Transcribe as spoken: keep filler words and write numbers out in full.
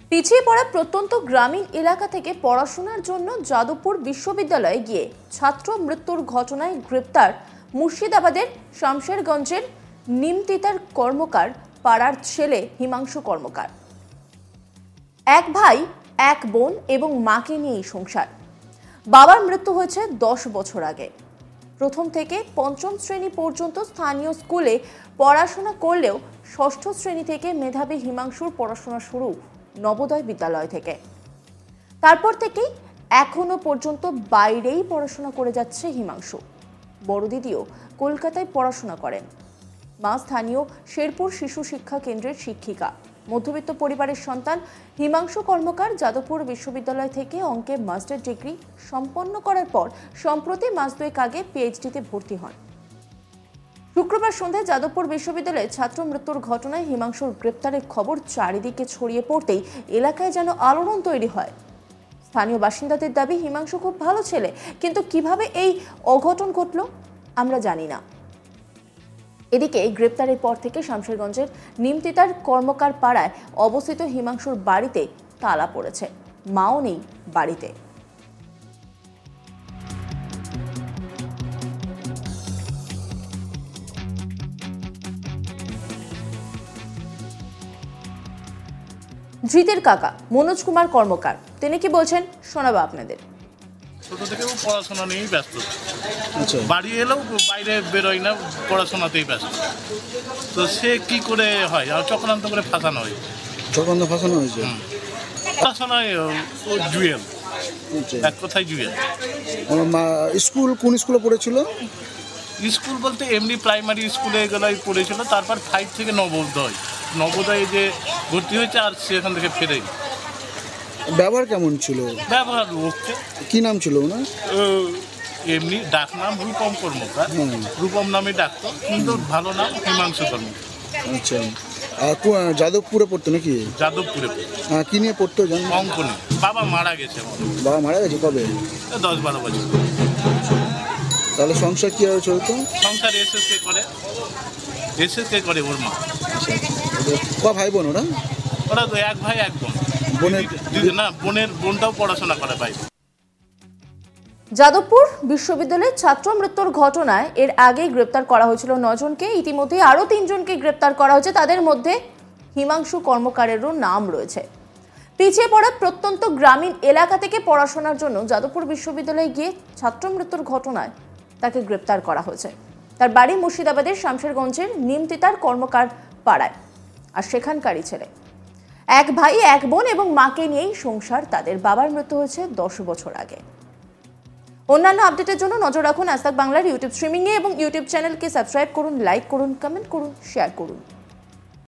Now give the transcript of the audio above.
পিছিয়ে পড়া প্রত্যন্ত গ্রামীণ এলাকা থেকে পড়াশোনার জন্য যাদবপুর বিশ্ববিদ্যালয়ে গিয়ে ছাত্র মৃত্যুর ঘটনায় গ্রেপ্তার মুর্শিদাবাদের শামশেরগঞ্জের নিমতিতার কর্মকার পাড়ার ছেলে হিমাংশু কর্মকার। এক ভাই এক বোন এবং মাকে নিয়েই সংসার। বাবার মৃত্যু হয়েছে দশ বছর আগে। প্রথম থেকে পঞ্চম শ্রেণী পর্যন্ত স্থানীয় স্কুলে পড়াশোনা করলেও ষষ্ঠ শ্রেণী থেকে মেধাবী হিমাংশুর পড়াশোনা শুরু নবোদয় বিদ্যালয় থেকে। তারপর থেকেই এখনো পর্যন্ত বাইরেই পড়াশোনা করে যাচ্ছে হিমাংশু। বড় দিদিও কলকাতায় পড়াশোনা করেন। মা স্থানীয় শেরপুর শিশু শিক্ষা কেন্দ্রের শিক্ষিকা। মধ্যবিত্ত পরিবারের সন্তান হিমাংশু কর্মকার যাদবপুর বিশ্ববিদ্যালয় থেকে অঙ্কে মাস্টার ডিগ্রি সম্পন্ন করার পর সম্প্রতি মাস দুয়েক আগে পিএইচডিতে ভর্তি হন। শুক্রবার সন্ধ্যায় যাদবপুর বিশ্ববিদ্যালয়ে ছাত্র মৃত্যুর ঘটনায় হিমাংশুর গ্রেপ্তারের খবর চারিদিকে ছড়িয়ে পড়তেই এলাকায় যেন আলোড়ন তৈরি হয়। স্থানীয় বাসিন্দাদের দাবি, হিমাংশু খুব ভালো ছেলে, কিন্তু কিভাবে এই অঘটন ঘটল আমরা জানি না। এদিকে গ্রেপ্তারের পর থেকে শামশেরগঞ্জের নিমতিতার কর্মকার পাড়ায় অবস্থিত হিমাংশুর বাড়িতে তালা পড়েছে। মাও নেই বাড়িতে। ধৃতের কাকা মনোজ কুমার কর্মকার, তিনি কি বলছেন শোনাবো আপনাদের। ছোট থেকে ও পড়াশোনা নিয়েই ব্যস্ত। বাড়ি এলেও বাইরে বেরোয় না, পড়াশোনাতেই ব্যস্ত। তো সে কি করে হয়, আর চক্রান্ত করে ফাঁসানো হয়। চক্রান্ত ফাঁসানো হয়েছে পড়াশোনায় ও জুয়েল, এক কথায় জুয়েল। স্কুল কোন স্কুলে পড়েছিল? স্কুল বলতে এমনি প্রাইমারি স্কুলে এগুলোই পড়েছিল। তারপর ফাইভ থেকে নবোদয় নবোদয়ে যে ভর্তি হয়েছে, আর সেখান থেকে ফেরে। ব্যবহার কেমন ছিল? ব্যবহার ওকে। কি নাম ছিল ওনার? এমনি ডাক নাম রূপম কর্মকার। রূপম নামে ডাকতো, কিন্তু ভালো নাম হিমাংশু কর্মকার। আচ্ছা, যাদবপুরে পড়তো নাকি? যাদবপুরে। কি নিয়ে পড়তো জানেন? অঙ্ক নিয়ে। বাবা মারা গেছে। বাবা মারা গেছে কবে? দশ বারো বছর। তাহলে সংসার কিভাবে চলতো? সংসার এসে কে করে এসে কে করে ওর মা। ক ভাই বোন ওরা? ওরা তো এক ভাই এক বোন। বোনের না, বোনের বোনটাও পড়াশোনা করে ভাই। যাদবপুর বিশ্ববিদ্যালয়ের ছাত্র মৃত্যুর ঘটনায় এর আগে গ্রেপ্তার করা হয়েছিল নজনকে। ইতিমধ্যে আরো তিনজনকে গ্রেপ্তার করা হয়েছে। তাদের মধ্যে হিমাংশু কর্মকারেরও নাম রয়েছে। পিছিয়ে পড়া প্রত্যন্ত গ্রামীণ এলাকা থেকে পড়াশোনার জন্য যাদবপুর বিশ্ববিদ্যালয়ে গিয়ে ছাত্র মৃত্যুর ঘটনায় তাকে গ্রেপ্তার করা হয়েছে। তার বাড়ি মুর্শিদাবাদের শামশেরগঞ্জের নিমতিতার কর্মকার পাড়ায়, আর সেখানকারই ছেলে। এক ভাই এক বোন এবং মাকে নিয়েই সংসার তাদের। বাবার মৃত্যু হয়েছে দশ বছর আগে। অন্যান্য আপডেটের জন্য নজর রাখুন আজ তাক বাংলার ইউটিউব স্ট্রিমিংয়ে এবং ইউটিউব চ্যানেলকে সাবস্ক্রাইব করুন, লাইক করুন, কমেন্ট করুন, শেয়ার করুন।